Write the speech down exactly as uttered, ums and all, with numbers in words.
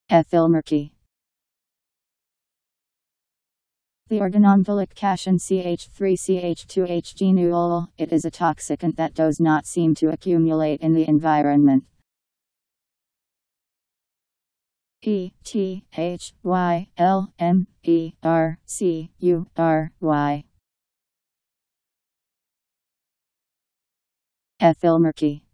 Ethylmercury. The organometallic cation C H three C H two H G nuol, it is a toxicant that does not seem to accumulate in the environment. E T H Y L M E R C U R Y. Ethylmercury.